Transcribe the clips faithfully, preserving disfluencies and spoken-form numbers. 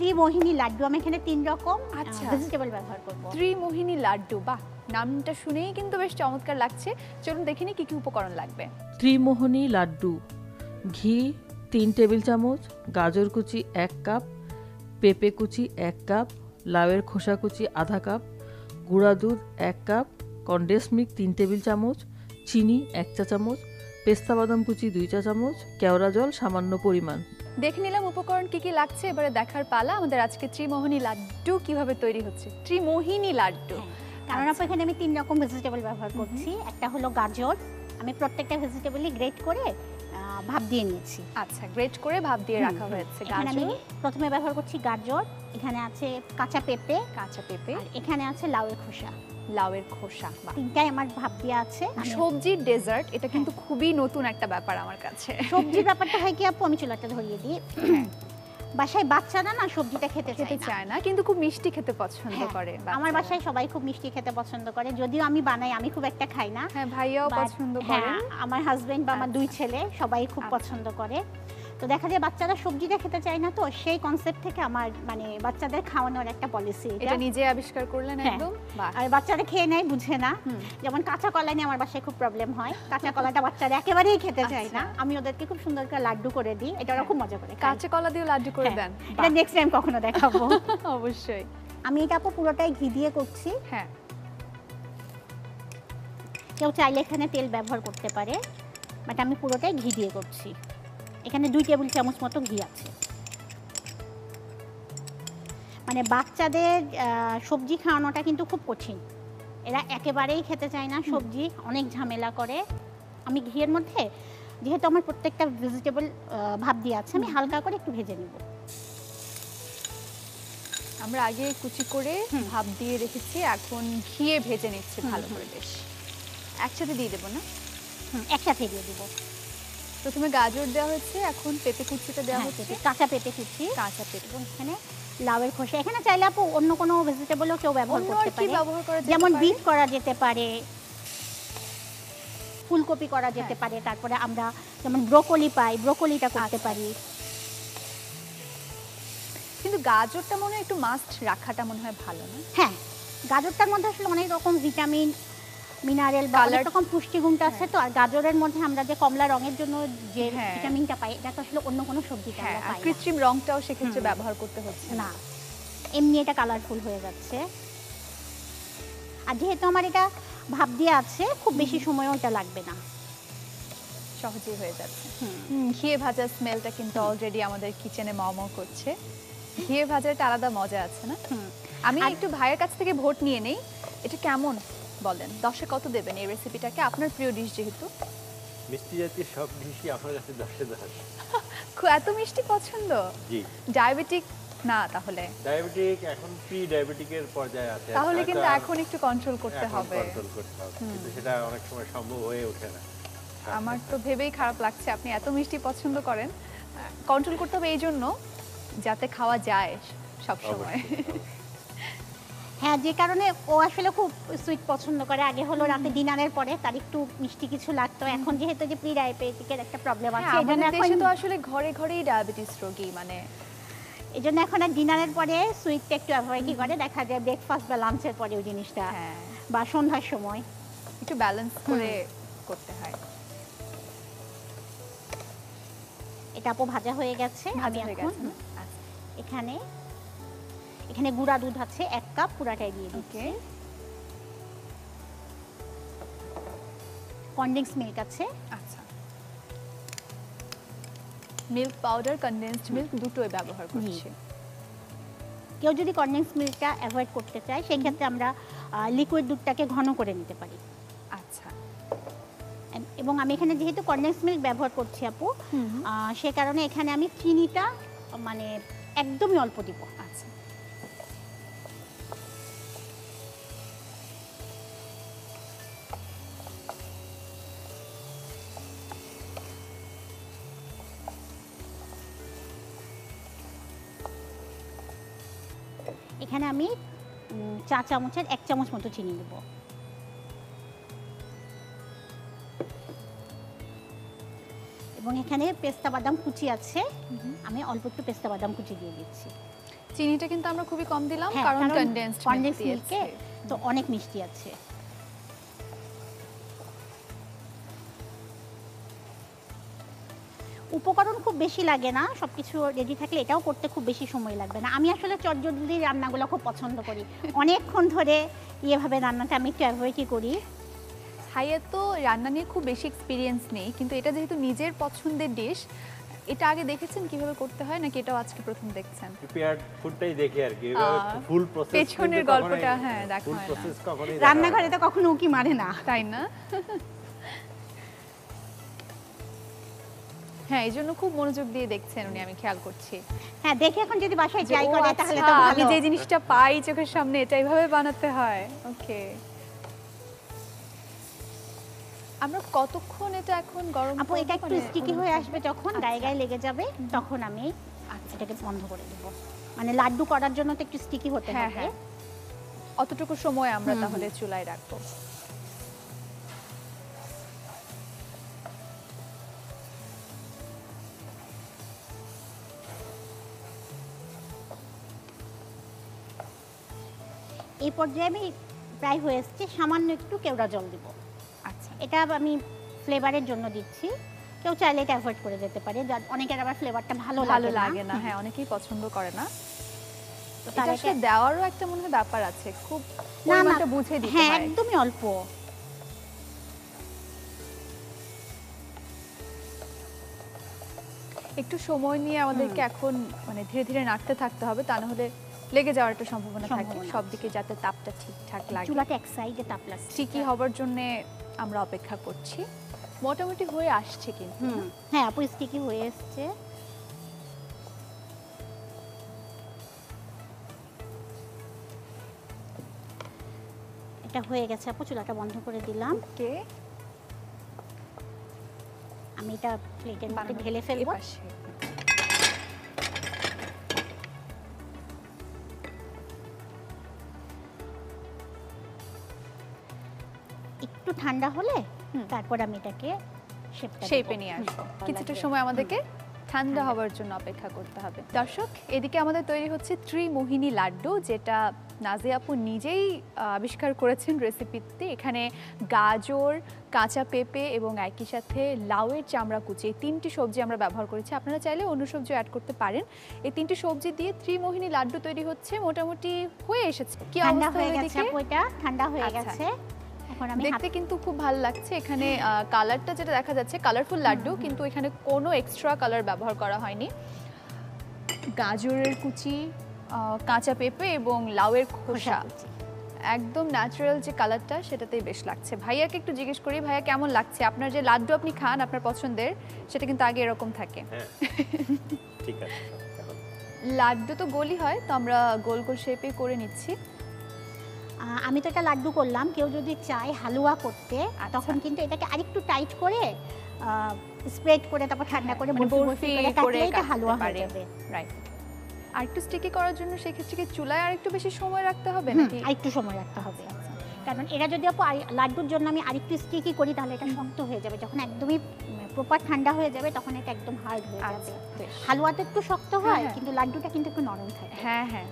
ত্রিমোহিনী লাড্ডু। আমি এখানে তিন রকম ভেজিটেবল ব্যবহার করব। ত্রিমোহিনী লাড্ডু, বাহ, নামটা শুনেই কিন্তু বেশ চমৎকার লাগছে। চলুন দেখে নিই কি কি উপকরণ লাগবে। ত্রিমোহিনী লাড্ডু: ঘি তিন টেবিল চামচ, গাজর কুচি এক কাপ, পেঁপে কুচি এক কাপ, লাউয়ের খোসা কুচি আধা কাপ, গুঁড়া দুধ এক কাপ, কনডেন্স মিল্ক তিন টেবিল চামচ, চিনি এক চা চামচ, পেস্তা বাদাম কুচি দুই চা চামচ, কেওড়া জল সামান্য পরিমাণ। দেখে নিলাম উপকরণ কি কি লাগছে, এবারে দেখার পালা আমাদের আজকে ত্রিমোহিনী লাড্ডু কিভাবে তৈরি হচ্ছে। ত্রিমোহিনী লাড্ডু কারণ আপু এখানে আমি তিন রকম ভেজিটেবল ব্যবহার করছি। একটা হলো গাজর, আমি প্রত্যেকটা ভেজিটেবলই গ্রেট করে ভাপ দিয়ে নিয়েছি। আচ্ছা, গ্রেট করে ভাপ দিয়ে রাখা হয়েছে। এখানে আমি প্রথমে ব্যবহার করছি গাজর, এখানে আছে কাঁচা পেঁপে, কাঁচা পেঁপে, আর এখানে আছে লাউয়ের খোসা। লাউয়ের খোসা, তিনটাই আমার ভাপ দিয়ে আছে। সবজির ডেজার্ট, এটা কিন্তু খুবই নতুন একটা ব্যাপার আমার কাছে। সবজির ব্যাপারটা হয় কি আপু, আমি চুলাটা ধরিয়ে দিই। বাসায় বাচ্চারা না সবজিটা খেতে খেতে চায় না, কিন্তু খুব মিষ্টি খেতে পছন্দ করে। আমার বাসায় সবাই খুব মিষ্টি খেতে পছন্দ করে, যদিও আমি বানাই, আমি খুব একটা খাই না। হ্যাঁ, ভাইয়াও পছন্দ করে, আমার হাজবেন্ড বা আমার দুই ছেলে সবাই খুব পছন্দ করে। তো দেখা যায় বাচ্চারা সবজিটা খেতে চায় না, তো সেই কনসেপ্ট থেকে আমার মানে বাচ্চাদের খাওয়ানোর একটা পলিসি। এটা নিজে আবিষ্কার করলেন একদম। আর বাচ্চারা খেয়ে নেয়, বুঝে না। যেমন কাঁচা কলা নিয়ে আমার বাসায় খুব প্রবলেম হয়, কাঁচা কলাটা বাচ্চারা একেবারেই খেতে চায় না। আমি ওদেরকে খুব সুন্দর করে লাড্ডু করে দিই, এটা ওরা খুব মজা করে। কাঁচা কলা দিয়ে লাড্ডু করে দেন? এটা নেক্সট টাইম কখনো দেখাবো। অবশ্যই। আমি এটা আপু পুরোটাই ঘি দিয়ে করছি। হ্যাঁ, কেউ চাইলে এখানে তেল ব্যবহার করতে পারে, বাট আমি পুরোটাই ঘি দিয়ে করছি। এখানে দুই টেবিল চামচ মতো ঘি আছে। মানে বাচ্চাদের সবজি খাওয়ানোটা কিন্তু খুব কঠিন, এরা একেবারেই খেতে চায় না সবজি, অনেক ঝামেলা করে। আমি ঘিয়ের মধ্যে যেহেতু আমার প্রত্যেকটা ভেজিটেবল ভাপ দিয়ে আছে, আমি হালকা করে একটু ভেজে নিব। আমরা আগে কুচি করে ভাপ দিয়ে রেখেছি, এখন ঘিয়ে ভেজে নিচ্ছি ভালো করে। বেশ, একসাথে দিয়ে দেবো না? হুম, একসাথে দিয়ে দেবো। প্রথমে গাজর দেওয়া হয়েছে, এখন পেঁপে কুচিটা দেওয়া হচ্ছে, কাঁচা পেঁপে কুচি, কাঁচা পেঁপে। এখানে লাউয়ের খোসা। এখানে চাইলে আপু অন্য কোনো ভেজিটেবলও কেউ ব্যবহার করতে পারে, যেমন যেমন বিট করা যেতে পারে, ফুলকপি করা যেতে পারে, তারপরে আমরা যেমন ব্রোকলি পাই, ব্রোকলিটা করতে পারি। কিন্তু গাজরটা মনে হয় একটু মাস্ট রাখাটা মনে হয় ভালো না? হ্যাঁ, গাজরটার মধ্যে আসলে অনেক রকম ভিটামিন, মিনারেল বা অনেক রকম পুষ্টিগুণটা আছে। তো আর গাজরের মধ্যে আমরা যে কমলা রঙের জন্য যে ভিটামিনটা পাই, এটা তো আসলে অন্য কোনো সবজিতে আমরা পাই না। কৃত্রিম রংটাও সেক্ষেত্রে ব্যবহার করতে হচ্ছে না, এমনি এটা কালারফুল হয়ে যাচ্ছে। আর যেহেতু আমার এটা ভাপ দিয়ে আছে, খুব বেশি সময়ও এটা লাগবে না, সহজেই হয়ে যাচ্ছে। ঘিয়ে ভাজা স্মেলটা কিন্তু অলরেডি আমাদের কিচেনে মাও করছে। ঘিয়ে ভাজাটা আলাদা মজা আছে না? আমি একটু ভাইয়ের কাছ থেকে ভোট নিয়ে নেই, এটা কেমন বলেন, দশে কত দেবেন এই রেসিপিটাকে? আপনার প্রিয় ডিশ যেহেতু। মিষ্টি জাতীয় সব ডিশই আপনার কাছে দশে দশ। এত মিষ্টি পছন্দ? জি। ডায়াবেটিক না তাহলে? ডায়াবেটিক এখন প্রি ডায়াবেটিকের পর্যায়ে আছে, তাহলে কিন্তু এখন একটু কন্ট্রোল করতে হবে। কন্ট্রোল করতে হবে, কিন্তু সেটা অনেক সময় সম্ভব হয়ে ওঠে না। আমার তো ভেবেই খারাপ লাগছে, আপনি এত মিষ্টি পছন্দ করেন। কন্ট্রোল করতে হবে এই জন্য যাতে খাওয়া যায় সব সময়। হ্যাঁ, যে কারণে ও আসলে খুব সুইট পছন্দ করে। আগে হলো রাতে ডিনারের পরে তার একটু মিষ্টি কিছু লাগতো, এখন যেহেতু যে প্রি ডায়াবেটিকের একটা প্রবলেম আছে, এজন্য এখন তো আসলে ঘরে ঘরেই ডায়াবেটিস রোগী, মানে এজন্য এখন আর ডিনারের পরে সুইটটা একটু অ্যাভয়েডই করে। দেখা যায় ব্রেকফাস্ট বা লাঞ্চের পরে ওই জিনিসটা, বা সন্ধ্যার সময় একটু ব্যালেন্স করে করতে হয়। এটা আপু ভাজা হয়ে গেছে। আমি এখন এখানে এখানে গুঁড়া দুধ আছে এক কাপ, পুরাটাই দিয়ে দিচ্ছি। কনডেন্স মিল্ক আছে। আচ্ছা, মিল্ক পাউডার, কনডেন্সড মিল্ক দুটোই ব্যবহার করছি। কেউ যদি কনডেন্স মিল্কটা অ্যাভয়েড করতে চায়, সেই ক্ষেত্রে আমরা লিকুইড দুধটাকে ঘন করে নিতে পারি। আচ্ছা, এবং আমি এখানে যেহেতু কনডেন্স মিল্ক ব্যবহার করছি আপু, সে কারণে এখানে আমি চিনিটা মানে একদমই অল্প দিব। আচ্ছা, এখানে আমি চা চামচের এক চামচ মতো চিনি দেব। এবং এখানে পেস্তা বাদাম কুচি আছে, আমি অল্প একটু পেস্তা বাদাম কুচি দিয়ে দিচ্ছি। চিনিটা কিন্তু আমরা খুবই কম দিলাম হ্যাঁ, কারণ কারণ কনডেন্সড মিল্ক condensed দিয়েছে। milk-এ তো অনেক মিষ্টি আছে। উপকরণ খুব বেশি লাগে না, সবকিছু রেডি থাকলে এটাও করতে খুব বেশি সময় লাগবে না। আমি আসলে চটজলদি রান্নাগুলো খুব পছন্দ করি, অনেকক্ষণ ধরে এভাবে রান্নাটা আমি একটু অ্যাভয়েডই করি। ভাইয়ের তো রান্না নিয়ে খুব বেশি এক্সপিরিয়েন্স নেই, কিন্তু এটা যেহেতু নিজের পছন্দের ডিশ, এটা আগে দেখেছেন কিভাবে করতে হয় নাকি এটাও আজকে প্রথম দেখছেন? প্রিপেয়ার্ড ফুডটাই দেখি আর কি, এভাবে আহ, ফুল প্রসেস পেছনের গল্পটা হ্যাঁ দেখা ফুল হয় না। প্রসেস কখনোই দেখা রান্নাঘরে হয় না। তো কখনো উকি মারে না। তাই না? হ্যাঁ, এই জন্য খুব মনোযোগ দিয়ে দেখছেন উনি, আমি খেয়াল করছি। হ্যাঁ, দেখে এখন যদি বাসায় যে, ট্রাই ও করে আচ্ছা, তাহলে তো আমি ভালো। যে জিনিসটা পাই চোখের সামনে এটা এইভাবে বানাতে হয়। ওকে, আমরা কতক্ষণ এটা এখন গরম আপু করব? এটা একটু মানে স্টিকি ওরকম হয়ে ভাবে? আসবে, যখন গায়ে গায়ে লেগে যাবে তখন আমি আচ্ছা, এটাকে বন্ধ করে দেব। মানে লাড্ডু করার জন্য তো একটু স্টিকি হতে হ্যাঁ হবে। হ্যাঁ, অতটুকু সময় আমরা হুম, তাহলে চুলায় রাখবো। এই পর্যায়ে আমি প্রায় হয়ে এসছে, সামান্য একটু কেওড়া জল দিব। আচ্ছা, এটা আমি ফ্লেভারের জন্য দিচ্ছি, কেউ চাইলে এটা অ্যাভয়েড করে যেতে পারে, যা- অনেকের আবার ফ্লেভারটা ভালো ভালো লাগে লাগে না, হুম। হ্যাঁ অনেকেই পছন্দ করে না। তো এটা তার আসলে একটা- দেওয়ারও একটা মনে হয় ব্যাপার আছে, খুব না, না, পরিমাণটা বুঝে দিতে হ্যাঁ হয়। একদমই অল্প। একটু সময় নিয়ে আমাদেরকে এখন মানে ধীরে ধীরে নাড়তে থাকতে হবে, তা না হলে লেগে যাওয়ার একটা সম্ভাবনা থাকে। সম্ভাবনা সব দিকে যাতে তাপটা ঠিকঠাক লাগে। চুলাটা এক সাইডে তাপ লাগছে। স্টিকি হবার জন্য আমরা অপেক্ষা করছি। মোটামুটি হয়ে আসছে কিন্তু। হুম, হ্যাঁ আপু স্টিকি হয়ে এসছে। এটা হয়ে গেছে আপু, চুলাটা বন্ধ করে দিলাম। ওকে, আমি এটা প্লেটের মধ্যে ঢেলে ফেলবো। এপাশে। একটু ঠান্ডা হলে হুম। তারপর আমি এটাকে শেপটা শেপে নিয়ে আসবো। কিছুটা সময় আমাদেরকে ঠান্ডা হবার জন্য অপেক্ষা করতে হবে। দর্শক, এদিকে আমাদের তৈরি হচ্ছে ত্রিমোহিনী লাড্ডু, যেটা নাজিয়া আপু নিজেই আহ, আবিষ্কার করেছেন রেসিপিতে। এখানে গাজর, কাঁচা পেঁপে এবং একই সাথে লাউয়ের চামড়া কুচি, এই তিনটি সবজি আমরা ব্যবহার করেছি। আপনারা চাইলে অন্য সবজিও অ্যাড করতে পারেন। এই তিনটি সবজি দিয়ে ত্রিমোহিনী লাড্ডু তৈরি হচ্ছে, মোটামুটি হয়ে এসেছে। কি ঠান্ডা অবস্থা হয়ে গেছে এদিকে? আপু, এটা ঠান্ডা হয়ে আচ্ছা। গেছে। এখন আমি দেখতে কিন্তু খুব ভালো লাগছে। এখানে কালারটা যেটা দেখা যাচ্ছে কালারফুল লাড্ডু, কিন্তু এখানে কোনো এক্সট্রা কালার ব্যবহার করা হয়নি। গাজরের কুচি, আহ, কাঁচা পেঁপে এবং লাউয়ের খোসা, কুচি। একদম ন্যাচারাল যে কালারটা সেটাতেই বেশ লাগছে। ভাইয়াকে একটু জিজ্ঞেস করি, ভাইয়া কেমন লাগছে? আপনার যে লাড্ডু আপনি খান আপনার পছন্দের, সেটা কিন্তু আগে এরকম থাকে। হ্যাঁ ঠিক আছে এখন লাড্ডু তো গোলই হয়, তো আমরা গোল গোল শেপে করে নিচ্ছি। আহ, আমি তো এটা লাড্ডু করলাম, কেউ যদি চায় হালুয়া করতে আচ্ছা। তখন কিন্তু এটাকে আরেকটু টাইট করে স্প্রেড করে তারপর ঠান্ডা করে মানে বরফি বরফি বরফি করে করে কাটলে এটা কাটতে হালুয়া হয়ে পারে। যাবে। রাইট। আর একটু স্টিকি করার জন্য সেক্ষেত্রে কি চুলায় আর একটু বেশি সময় রাখতে হবে হুম, নাকি? আরেকটু সময় রাখতে হবে, কারণ এটা যদি আপু আই- লাড্ডুর জন্য আমি আরেকটু স্টিকি করি তাহলে এটা শক্ত হয়ে যাবে। যখন একদমই প্রপার ঠান্ডা হয়ে যাবে তখন এটা একদম হার্ড হয়ে যাবে। আচ্ছা, বেশ। হালুয়াটা একটু শক্ত হয়, হ্যাঁ। কিন্তু লাড্ডুটা কিন্তু একটু নরম থাকে। হ্যাঁ হ্যাঁ,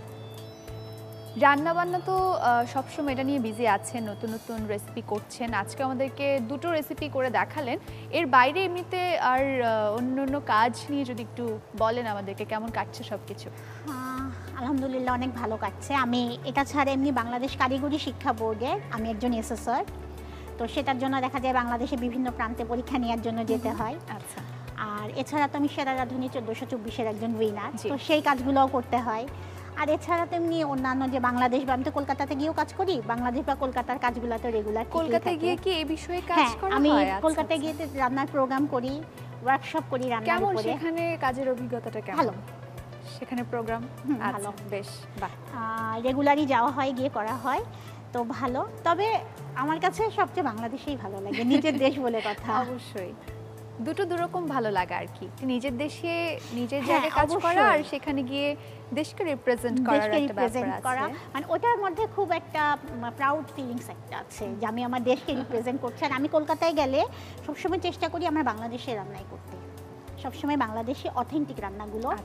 রান্না বান্না তো আহ, সবসময় এটা নিয়ে বিজি আছেন, নতুন নতুন রেসিপি করছেন। আজকে আমাদেরকে দুটো রেসিপি করে দেখালেন। এর বাইরে এমনিতে আর আহ, অন্য অন্য কাজ নিয়ে যদি একটু বলেন আমাদেরকে, কেমন কাটছে সবকিছু? আহ, আলহামদুলিল্লাহ অনেক ভালো কাটছে। আমি এটা ছাড়া এমনি বাংলাদেশ কারিগরি শিক্ষা বোর্ডের আমি একজন এসেসর, তো সেটার জন্য দেখা যায় বাংলাদেশে বিভিন্ন প্রান্তে পরীক্ষা নেওয়ার জন্য যেতে হয়। আচ্ছা, আর এছাড়া তো আমি সেরা রাঁধুনি চোদ্দোশো চব্বিশের একজন উইনার, জি। তো সেই কাজগুলোও করতে হয়। আর এছাড়া তেমনি অন্যান্য যে বাংলাদেশ বা আমি তো কলকাতাতে গিয়েও কাজ করি, বাংলাদেশ বা কলকাতার কাজগুলো তো রেগুলার কলকাতায় গিয়ে কি এই বিষয়ে কাজ হ্যাঁ করা আমি হয়? আচ্ছা, কলকাতায় আচ্ছা। গিয়ে তো রান্নার প্রোগ্রাম করি, ওয়ার্কশপ করি রান্নার কেমন উপরে। সেখানে কাজের অভিজ্ঞতাটা কেমন? ভালো। সেখানে প্রোগ্রাম হুম, আচ্ছা, ভালো। বেশ, বাহ। রেগুলারই যাওয়া হয়, গিয়ে করা হয়, তো ভালো। তবে আমার কাছে সবচেয়ে বাংলাদেশেই ভালো লাগে, নিজের দেশ বলে কথা। অবশ্যই দুটো দুরকম ভালো লাগা আর কি, নিজের দেশে নিজের হ্যাঁ, জায়গায় কাজ করা আর অবশ্যই। সেখানে গিয়ে দেশকে রিপ্রেজেন্ট করার দেশকে একটা ব্যাপার রিপ্রেজেন্ট করা, আছে। মানে ওটার মধ্যে খুব একটা প্রাউড ফিলিংস একটা আছে যে আমি আমার দেশকে রিপ্রেজেন্ট করছি। আর আমি কলকাতায় গেলে সবসময় চেষ্টা করি আমার বাংলাদেশের রান্নাই করতে, সবসময় বাংলাদেশি অথেন্টিক রান্নাগুলো। আচ্ছা,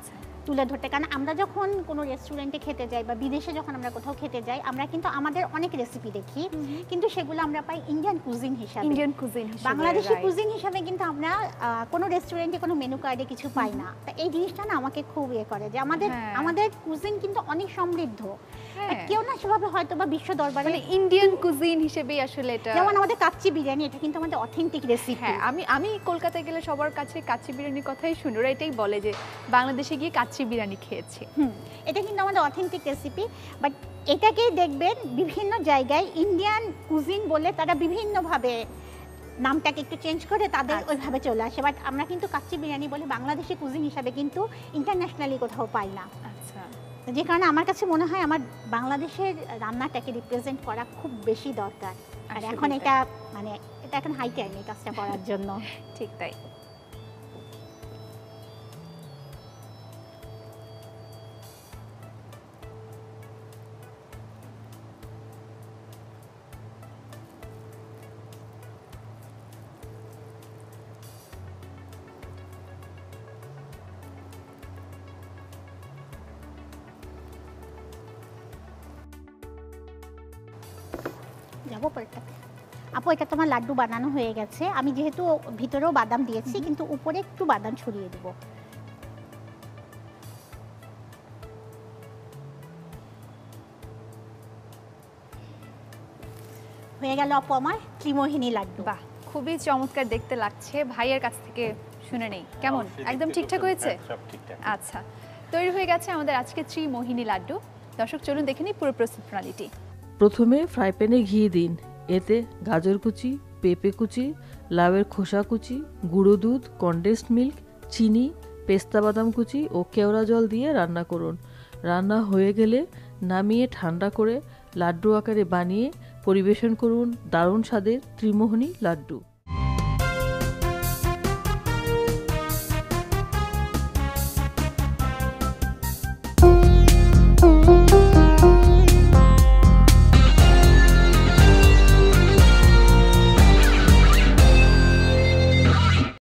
তুলে ধরতে। কারণ আমরা যখন কোনো রেস্টুরেন্টে খেতে যাই বা বিদেশে যখন আমরা কোথাও খেতে যাই, আমরা কিন্তু আমাদের অনেক রেসিপি দেখি, কিন্তু সেগুলো আমরা পাই ইন্ডিয়ান কুজিন হিসাবে, ইন্ডিয়ান কুজিন হিসেবে, বাংলাদেশি right. কুজিন হিসাবে কিন্তু আমরা আহ, কোনো রেস্টুরেন্টে কোনো মেনু কার্ডে কিছু পাই না। তা এই জিনিসটা না আমাকে খুব ইয়ে করে যে আমাদের হ্যাঁ। আমাদের কুজিন কিন্তু অনেক সমৃদ্ধ। হ্যাঁ। কেউ না সেভাবে হয়তো বা বিশ্ব দরবারে, মানে ইন্ডিয়ান কুজিন হিসেবেই আসলে এটা। যেমন আমাদের কাচ্চি বিরিয়ানি, এটা কিন্তু আমাদের অথেন্টিক রেসিপি। হ্যাঁ, আমি আমি কলকাতায় গেলে সবার কাছে কাচ্চি বিরিয়ানির কথাই শুনি, ওরা এটাই বলে যে বাংলাদেশে গিয়ে কাচ্চি বিরিয়ানি খেয়েছে। হুম, এটা কিন্তু আমাদের অথেন্টিক রেসিপি। বাট এটাকেই দেখবেন বিভিন্ন জায়গায় ইন্ডিয়ান কুজিন বলে তারা বিভিন্নভাবে নামটাকে একটু চেঞ্জ করে তাদের আচ্ছা। ওইভাবে চলে আসে। বাট আমরা কিন্তু কাচ্চি বিরিয়ানি বলে বাংলাদেশি কুজিন হিসাবে কিন্তু ইন্টারন্যাশনালি কোথাও পাই না। আচ্ছা, যে কারণে আমার কাছে মনে হয় আমার বাংলাদেশের রান্নাটাকে রিপ্রেজেন্ট করা খুব বেশি দরকার। আর আসলেই এখন তাই। এটা মানে এটা এখন হাই টাইম এই কাজটা করার জন্য। ঠিক তাই। যাবো পরেরটাতে। আপু, এটা তোমার লাড্ডু বানানো হয়ে গেছে। আমি যেহেতু ভিতরেও বাদাম দিয়েছি, কিন্তু উপরে একটু বাদাম ছড়িয়ে দেবো। হয়ে গেল আপু আমার ত্রিমোহিনী লাড্ডু। বাহ, খুবই চমৎকার দেখতে লাগছে। ভাইয়ের কাছ থেকে শুনে নেই কেমন, একদম ঠিকঠাক হয়েছে? হ্যাঁ, সব ঠিকঠাক। আচ্ছা, তৈরি হয়ে গেছে আমাদের আজকে ত্রিমোহিনী লাড্ডু। দর্শক চলুন দেখে নিই পুরো প্রস্তুত প্রণালীটি। প্রথমে ফ্রাই প্যানে ঘি দিন, এতে গাজর কুচি, পেঁপে কুচি, লাউয়ের খোসা কুচি, গুঁড়ো দুধ, কনডেন্সড মিল্ক, চিনি, পেস্তা বাদাম কুচি ও কেওড়া জল দিয়ে রান্না করুন। রান্না হয়ে গেলে নামিয়ে ঠান্ডা করে লাড্ডু আকারে বানিয়ে পরিবেশন করুন দারুণ স্বাদের ত্রিমোহিনী লাড্ডু।